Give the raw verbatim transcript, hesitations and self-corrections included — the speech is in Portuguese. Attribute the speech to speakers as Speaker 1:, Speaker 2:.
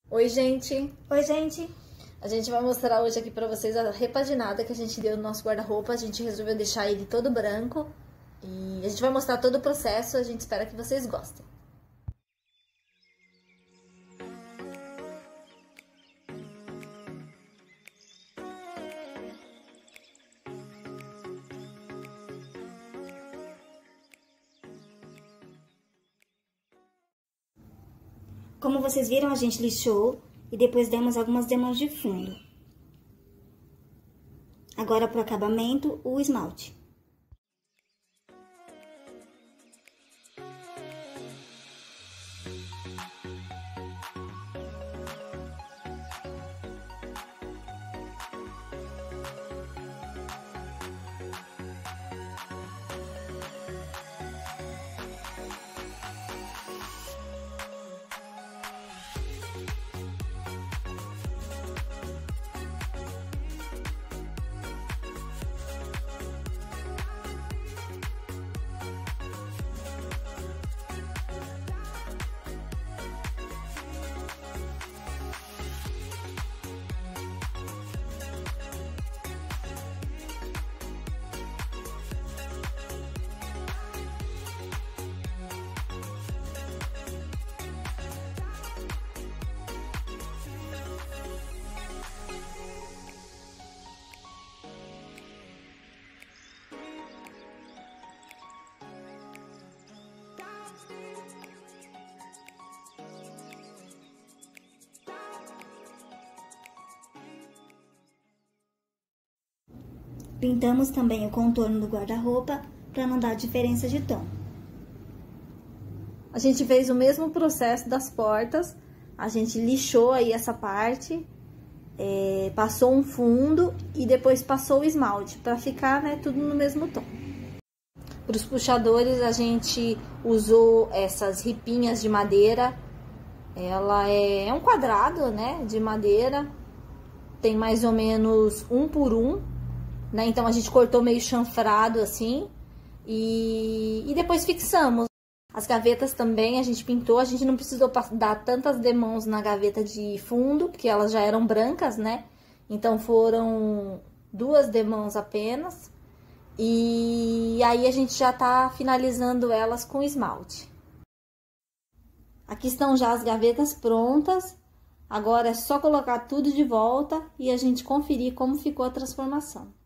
Speaker 1: Oi, gente!
Speaker 2: Oi, gente!
Speaker 1: A gente vai mostrar hoje aqui pra vocês a repaginada que a gente deu no nosso guarda-roupa. A gente resolveu deixar ele todo branco e a gente vai mostrar todo o processo. A gente espera que vocês gostem.
Speaker 2: Como vocês viram, a gente lixou e depois demos algumas demãos de fundo. Agora, para o acabamento, o esmalte. Pintamos também o contorno do guarda-roupa para não dar diferença de tom.
Speaker 1: A gente fez o mesmo processo das portas. A gente lixou aí essa parte, é, passou um fundo e depois passou o esmalte para ficar, né, tudo no mesmo tom. Para os puxadores a gente usou essas ripinhas de madeira. Ela é, é um quadrado, né, de madeira. Tem mais ou menos um por um. Né? Então, a gente cortou meio chanfrado, assim, e, e depois fixamos. As gavetas também a gente pintou, a gente não precisou dar tantas demãos na gaveta de fundo, porque elas já eram brancas, né? Então, foram duas demãos apenas. E aí, a gente já tá finalizando elas com esmalte. Aqui estão já as gavetas prontas. Agora, é só colocar tudo de volta e a gente conferir como ficou a transformação.